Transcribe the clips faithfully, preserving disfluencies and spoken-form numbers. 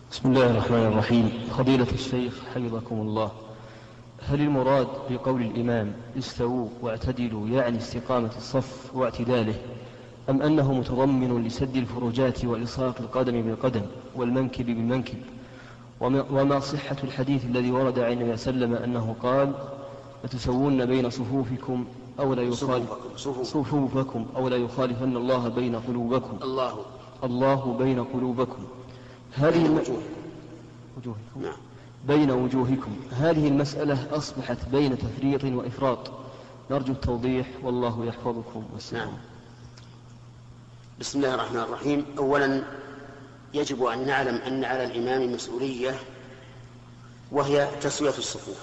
بسم الله الرحمن الرحيم. فضيلة الشيخ حفظكم الله، هل المراد بقول الإمام استووا واعتدلوا يعني استقامة الصف واعتداله، أم أنه متضمن لسد الفروجات وإلصاق القدم بالقدم والمنكب بالمنكب؟ وما صحة الحديث الذي ورد عن النبي صلى الله عليه وسلم أنه قال لتسوون بين صفوفكم أو لا يخالف صفوفكم أو لا يخالفن الله بين قلوبكم الله الله بين قلوبكم هذه الم... وجوهكم نعم. بين وجوهكم. هذه المسألة أصبحت بين تفريط وإفراط، نرجو التوضيح والله يحفظكم والسلام. نعم. بسم الله الرحمن الرحيم. أولا يجب أن نعلم أن على الإمام مسؤولية وهي تسوية الصفوف،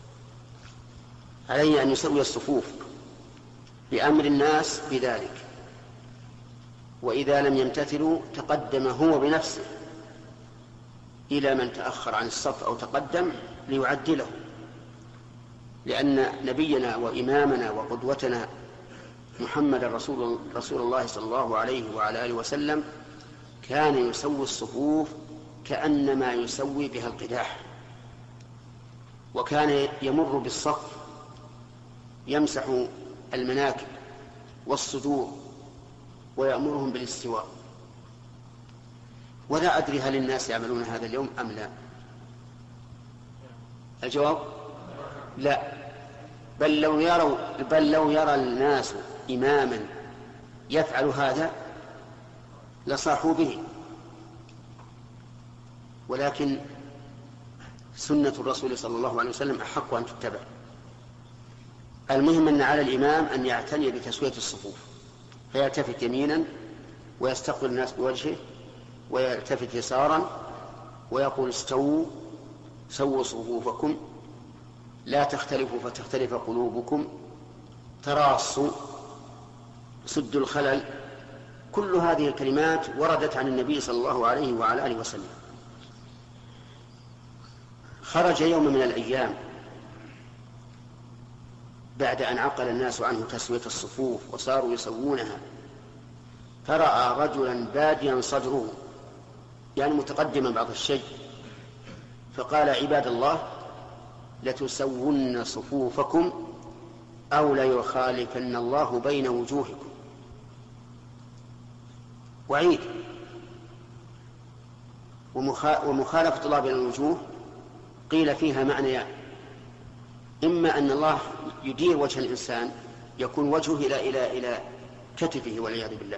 عليه أن يسوي الصفوف بأمر الناس بذلك، وإذا لم يمتثلوا تقدم هو بنفسه إلى من تأخر عن الصف أو تقدم ليعدله، لأن نبينا وإمامنا وقدوتنا محمد رسول, رسول الله صلى الله عليه وعلى آله وسلم كان يسوي الصفوف كأنما يسوي بها القداح، وكان يمر بالصف يمسح المناكب والصدور ويأمرهم بالاستواء. ولا أدري هل الناس يعملون هذا اليوم أم لا؟ الجواب لا. بل لو يروا بل لو يرى الناس إماما يفعل هذا لصاحوا به، ولكن سنة الرسول صلى الله عليه وسلم أحق أن تتبع. المهم أن على الإمام أن يعتني بتسوية الصفوف، فيلتفت يمينا ويستقبل الناس بوجهه، ويلتفت يسارا ويقول استووا سووا صفوفكم لا تختلفوا فتختلف قلوبكم، تراصوا، سدوا الخلل. كل هذه الكلمات وردت عن النبي صلى الله عليه وعلى آله وسلم. خرج يوم من الأيام بعد أن عقل الناس عنه تسوية الصفوف وصاروا يسوونها، فرأى رجلا باديا صدره، يعني متقدما بعض الشيء، فقال عباد الله لتسون صفوفكم أو ليخالفن الله بين وجوهكم. وعيد. ومخالفة الله بين الوجوه قيل فيها معنيان: إما أن الله يدير وجه الإنسان يكون وجهه إلى إلى إلى كتفه والعياذ بالله،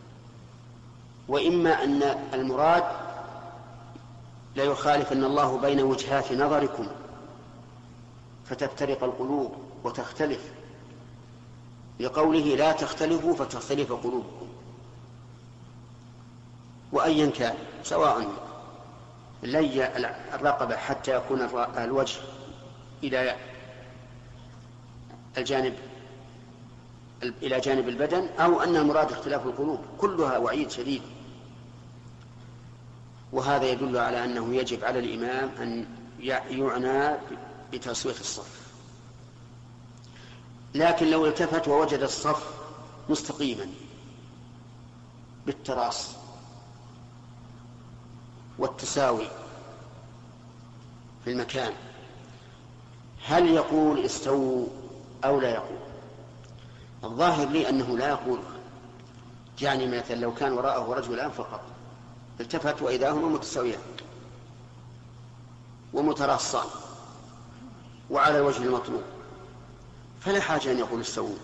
وإما أن المراد لا يخالفن الله بين وجهات نظركم فتفترق القلوب وتختلف، لقوله لا تختلفوا فتختلف قلوبكم. وأيا كان سواء لي الرقبة حتى يكون الوجه إلى الجانب إلى جانب البدن، أو أن المراد اختلاف القلوب، كلها وعيد شديد. وهذا يدل على أنه يجب على الإمام أن يعنى بتسوية الصف. لكن لو التفت ووجد الصف مستقيما بالتراص والتساوي في المكان، هل يقول استووا أو لا يقول؟ الظاهر لي أنه لا يقول، يعني مثلا لو كان وراءه رجلان فقط التفت وإذا هما متساويان ومتراصان وعلى الوجه المطلوب، فلا حاجة أن يقول استووا،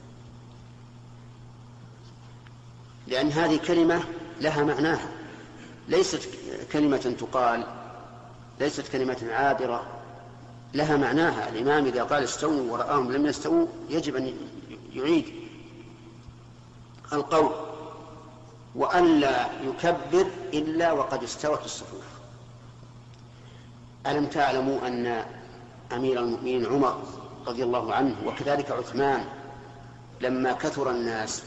لأن هذه كلمة لها معناها، ليست كلمة تقال، ليست كلمة عابرة، لها معناها. الإمام إذا قال استووا ورآهم لم يستووا يجب أن يعيد القول، وألا يكبر إلا وقد استوت الصفوف. ألم تعلموا أن أمير المؤمنين عمر رضي الله عنه وكذلك عثمان لما كثر الناس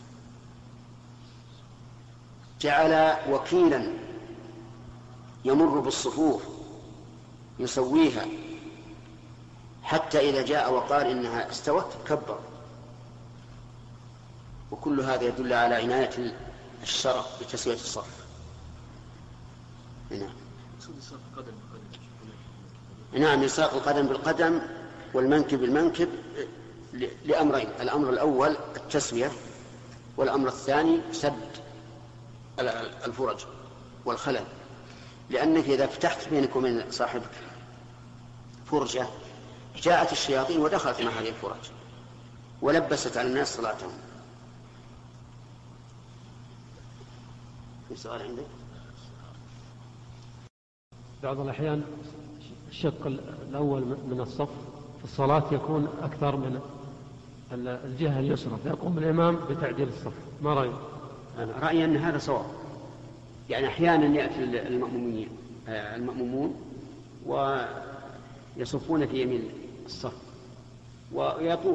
جعل وكيلا يمر بالصفوف يسويها، حتى إذا جاء وقال إنها استوت كبر. وكل هذا يدل على عناية الشرع بتسوية الصف. نعم. نعم، يساق القدم بالقدم والمنكب بالمنكب لأمرين: الأمر الأول التسوية، والأمر الثاني سد الفرج والخلل، لأنك إذا فتحت بينك وبين صاحبك فرجة جاءت الشياطين ودخلت مع هذه الفرج ولبست على الناس صلاتهم. في سؤال عندك؟ بعض الأحيان الشق الأول من الصف في الصلاة يكون أكثر من الجهة اليسرى، فيقوم الإمام بتعديل الصف. ما رأيك؟ أنا رأيي أن هذا صواب. يعني أحيانا يأتي المأمومين المأمومون ويصفون في يمين الصف ويطول،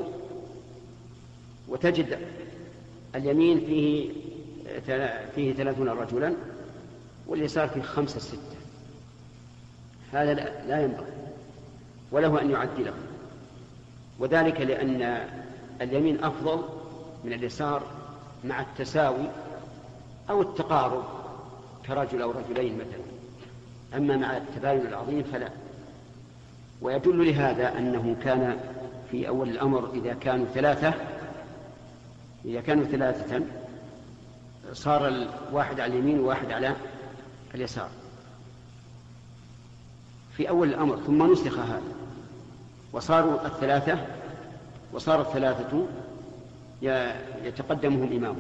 وتجد اليمين فيه فيه ثلاثون رجلا واليسار فيه خمسة ستة. هذا لا ينبغي، وله أن يعدله، وذلك لأن اليمين أفضل من اليسار مع التساوي أو التقارب كرجل أو رجلين مثلا، أما مع التباين العظيم فلا. ويدل لهذا أنه كان في أول الأمر إذا كانوا ثلاثة إذا كانوا ثلاثة صار الواحد على اليمين وواحد على اليسار في أول الأمر، ثم نسخ هذا وصاروا الثلاثة وصار الثلاثة يتقدمهم إمامهم،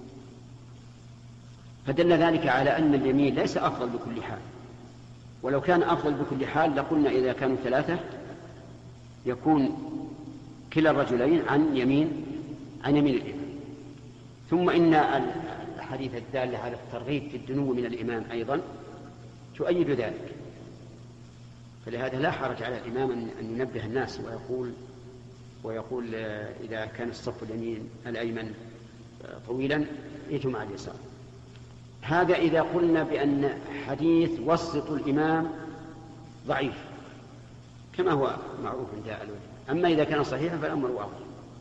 فدل ذلك على أن اليمين ليس أفضل بكل حال. ولو كان أفضل بكل حال لقلنا إذا كانوا ثلاثة يكون كلا الرجلين عن يمين عن يمين الإمام. ثم إن الحديث الدال على الترغيب في الدنو من الإمام أيضا تؤيد ذلك، فلهذا لا حرج على الإمام أن ينبه الناس ويقول ويقول إذا كان الصف اليمين الأيمن طويلا يجوا مع اليسار. هذا إذا قلنا بأن حديث وسط الإمام ضعيف كما هو معروف عند أهل العلم. أما إذا كان صحيحا فالأمر واضح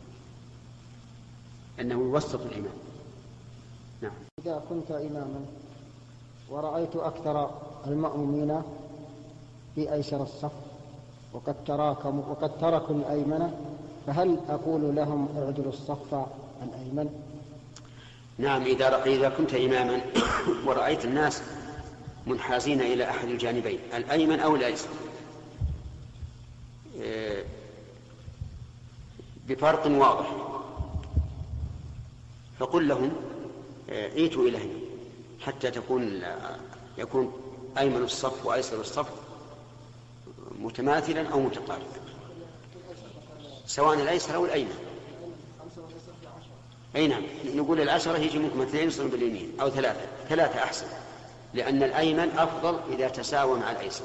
أنه يوسط الإمام. نعم. إذا كنت إماما ورأيت أكثر المأمومين في أيسر الصف وقد تراكموا وقد تركوا الأيمن، فهل أقول لهم اعدلوا الصف الأيمن؟ نعم، إذا إذا كنت إماما ورأيت الناس منحازين إلى أحد الجانبين الأيمن أو الأيسر بفرق واضح، فقل لهم ائتوا إلى هنا حتى تكون يكون أيمن الصف وأيسر الصف متماثلا أو متقاربا، سواء الأيسر أو الأيمن. أي نعم، نقول العشرة يجي منكم اثنين يصلون باليمين أو ثلاثة ثلاثة أحسن، لأن الأيمن أفضل إذا تساوى مع الأيسر.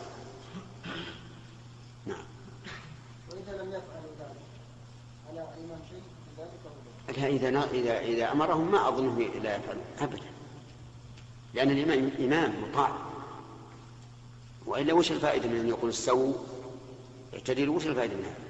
نعم. وإذا لم يفعلوا ذلك على الإمام شيء ذلك إذا إذا إذا أمرهم ما أظنه لا يفعلوا أبدا، لأن الإمام إمام مطاع، وإلا وش الفائدة من أن يقول استووا اعتدلوا؟ وش الفائدة من هذا؟